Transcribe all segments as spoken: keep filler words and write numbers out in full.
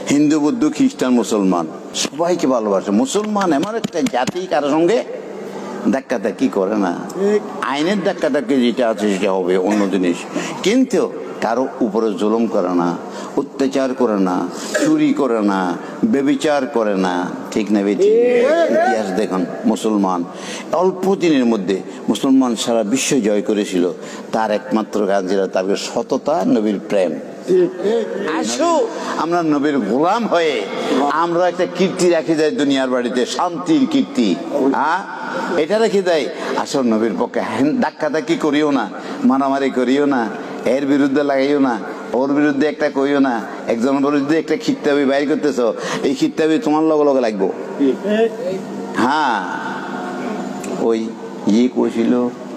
হিন্দু বৌদ্ধ খ্রিস্টান মুসলমান সবাইকে ভালোবাসে। মুসলমান এমন একটা জাতি কারোর সঙ্গে ধাক্কা ধাক্কি করে না। আইনের ধাক্কা ধাক্কি যেটা আছে সেটা হবে অন্য জিনিস, কিন্তু কারো উপরে জুলুম করে না, অত্যাচার করে না, চুরি করে না, ব্যভিচার করে না। ঠিক না বেটি? ইতিহাস দেখুন, মুসলমান অল্প দিনের মধ্যে মুসলমান সারা বিশ্ব জয় করেছিল। তার একমাত্র কাজ ছিল তার সততা, নবীর প্রেম। আসো আমরা নবীর গোলাম হয়ে আমরা একটা কীর্তি রাখি যাই দুনিয়ার বাড়িতে, শান্তির কীর্তি। হ্যাঁ, এটা রেখে দেয়। আসল নবীর পক্ষে ধাক্কা ধাক্কি করিও না, মারামারি করিও না, এর বিরুদ্ধে লাগাইও না, ওর বিরুদ্ধে একটা কইও না। একজনের বিরুদ্ধে একটা খিত্তাবি বাইর করতেছ, এই খিত্তাবি তোমার লগে লগে লাগবো। হ্যাঁ, ওই ইয়ে কইছিল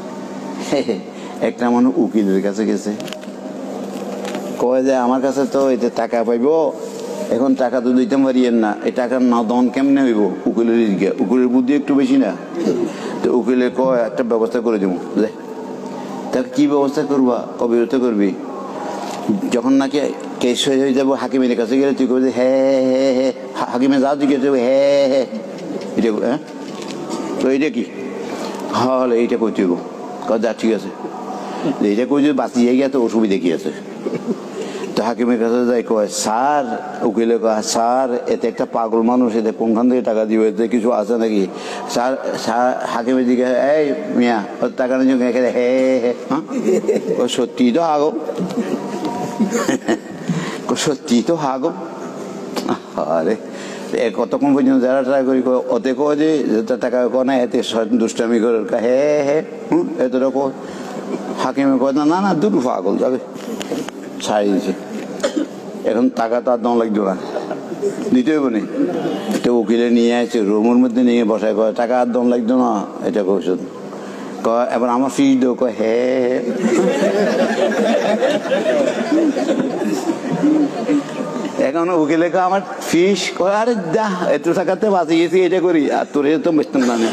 একটা মানুষ উকিলের কাছে গেছে, কয় যে আমার কাছে তো এতে টাকা পাইব, এখন টাকা তো দিতে পারিয়েন না, এই টাকার না দন কেমনে হইব? উকিলের দিকে, উকিলের বুদ্ধি একটু বেশি না। তো উকিলে কয় একটা ব্যবস্থা করে দেবো। তা কি ব্যবস্থা করবা? অবিরত করবি। যখন নাকি কেস হয়ে যাবো হাকিমের কাছে গেলে তুই করবি হ্যাঁ হ্যাঁ হ্যাঁ, হাকিমে যা জিজ্ঞেস করবে হ্যাঁ হ্যাঁ, এটা হ্যাঁ তো এইটা কি? হলে এইটা কই তুইব, যা ঠিক আছে, এইটা কই যদি বাঁচিয়ে গিয়ে তো অসুবিধা কি আছে? তো হাকিমের কাছে যাই কয় স্যার, উকিলে কয় স্যার এতে একটা পাগল মানুষ, এতে কোনখান থেকে টাকা দিবে, এতে কিছু আছে নাকি? স্যার হাকিমের দিকে এই মিয়া টাকা নিয়ে হ্যাঁ হ্যাঁ, সত্যি তো হাগো, সত্যি তো হাগো। আরে কতক্ষণ পর্যন্ত যারা ট্রাই করি ওতে কয় যে টাকা কনে এতে দুষ্টামি করে হ্যাঁ হ্যাঁ হুম এতটা কয়। হাকিমে কয় না না দুটো পাগল যাবে, ছাড়ি দিছে। এখন টাকা তার দাম লাগতো না, দিতে হইব নি। তো উকিলে নিয়ে আসছে, রুমের মধ্যে নিয়ে বসায় কয় টাকা আর দাম লাগতো না, এটা কৌশল কয়। এবার আমার ফিস দেও, কয় হ্যাঁ। এখন উকিলে কয় আমার ফিস, কয় আরে যা এত টাকাতে বাঁচি গেছি, এটা করি আর তোর তো বেচতাম না।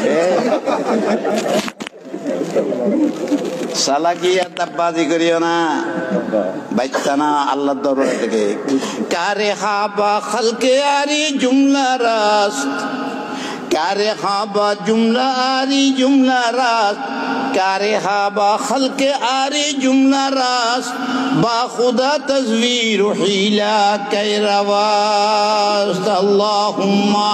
সালাকি আর তাব্বাজি করিও না, বাইচ্চা না আল্লাহর দরবার থেকে। কারে হাবা খালকে আরি জুমলা রাস্ত, কারে হাবা জুমলা আরি জুমলা রাস্ত, কারে হাবা খালকে আরি জুমলা রাস্ত, বা খুদা তজবীর হিলা কৈরওয়াস্ত। আল্লাহুম্মা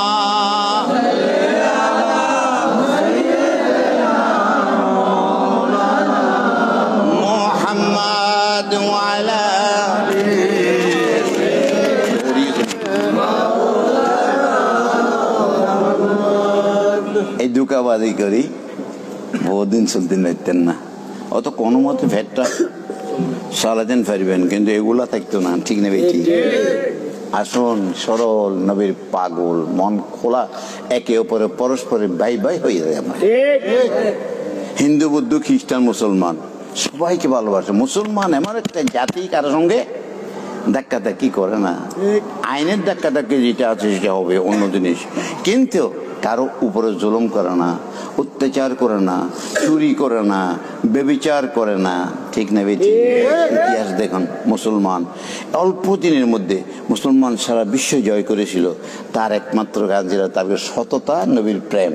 এই দুকাবাজি করি বহুদিন চলতে পারতেন না, অত কোনো মতে ভেটটা সারাদিন ফেরবেন, কিন্তু এগুলা থাকতো না। ঠিক না বেশি? আসুন সরল নবীর পাগল মন খোলা, একে অপরে পরস্পরের ভাই ভাই হয়ে যায়। আমার হিন্দু বৌদ্ধ খ্রিস্টান মুসলমান সবাইকে ভালোবাসে। মুসলমান এমন একটা জাতি কারোর সঙ্গে ধাক্কা ধাক্কি করে না। আইনের ধাক্কা ধাক্কি যেটা আছে সেটা হবে অন্য জিনিস, কিন্তু কারো উপরে জুলুম করে না, অত্যাচার করে না, চুরি করে না, ব্যভিচার করে না। ঠিক না বেটি? ইতিহাস দেখুন, মুসলমান অল্প দিনের মধ্যে মুসলমান সারা বিশ্ব জয় করেছিল। তার একমাত্র কাজ ছিল তার সততা, নবীর প্রেম,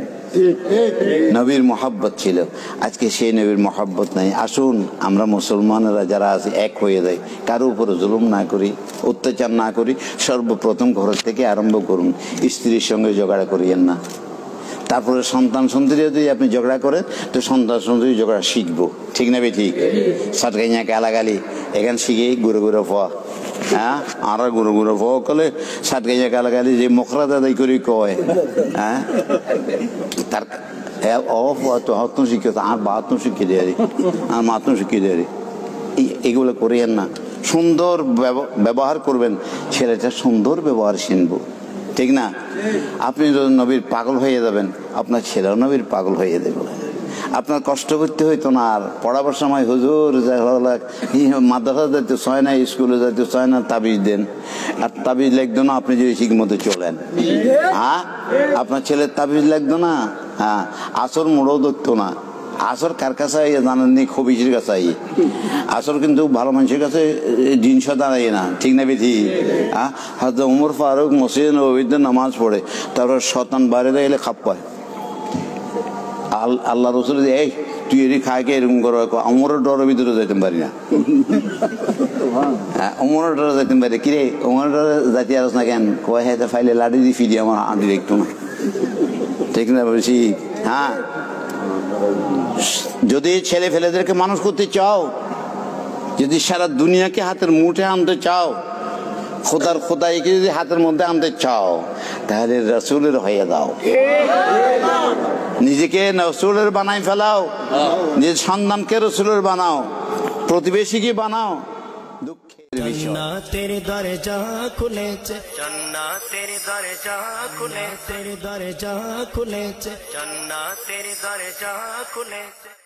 নবীর মহাব্বত ছিল। আজকে সেই নবীর মহাব্বত নাই। আসুন আমরা মুসলমানেরা যারা আছি এক হয়ে যাই, কারো উপরে জুলুম না করি, অত্যাচার না করি। সর্বপ্রথম ঘর থেকে আরম্ভ করুন, স্ত্রীর সঙ্গে ঝগড়া করিয়েন না। তারপরে সন্তান সন্ততি যদি আপনি ঝগড়া করেন তো সন্তান সন্ততি ঝগড়া শিখবো। ঠিক না বে? ঠিক। সাটগাইয়া গালাগালি এখান শিখেই ঘুরে ঘুরে ফোয়া, হ্যাঁ আর ঘুরে ঘুরে ফোয়া কলে সাটগাইয়া গালাগালি যে মকরা দাদাই করি কয়, হ্যাঁ তার অত শিখে আর বাহাত্তর শিখিয়ে দেয়ারি আর মাত্র শিখিয়ে দেয়ারি, এগুলো করিয়েন না। সুন্দর ব্যবহার করবেন, ছেলেটা সুন্দর ব্যবহার শিখবো। ঠিক না? আপনি যদি নবীর পাগল হয়ে যাবেন, আপনার ছেলেও নবীর পাগল হয়ে যাবে। আপনার কষ্ট করতে হইতো না। আর পড়াবার সময় হুজুর মাদ্রাসা যাইতে চায় না, স্কুলে যাইতে চায় না, তাবিজ দেন। আর তাবিজ লাগতো না আপনি যদি ঠিক মতো চলেন। হ্যাঁ, আপনার ছেলের তাবিজ লাগতো না। হ্যাঁ, আসর মোড়ও দেখতো না। আসর কার কাছে আইয়ে জানেননি? খবিশের কাছে আইয়ে। আসর কিন্তু ভালো মানুষের কাছে জিনিস দাঁড়াই না, ঠিক না বেঠি? হ্যাঁ, হয়তো উমর ফারুক মসজিদ নববীতে নামাজ পড়ে, তারপর শতান বাইরে এলে খাপ পায়। আল্লাহ রসুল এই তুই এরি খাইকে এরকম করো, অমরের ডরের ভিতরে যাইতে পারি না। হ্যাঁ, অমরের ডরে যাইতে পারি। কিরে অমরের ডরে যাইতে আরস না কেন? কয় হ্যাঁ ফাইলে লাড়ি দিয়ে ফিরি আমার আঁটির একটু না, ঠিক না বলছি? হ্যাঁ, যদি ছেলে ফেলেদেরকে মানুষ করতে চাও, যদি সারা দুনিয়াকে হাতের মুঠে আনতে চাও, খোদার খোদাইকে যদি হাতের মধ্যে আনতে চাও, তাহলে রসুলের হয়ে দাও। নিজেকে রসুলের বানাই ফেলাও, নিজের সন্তানকে রসুলের বানাও, প্রতিবেশীকে বানাও। দুঃখের বিষয় তেরে দরজা খুলেছে, তেরে দরজা খুলে, তেরে দরজা খুলেছে, তেরে দরজা খুলেছে।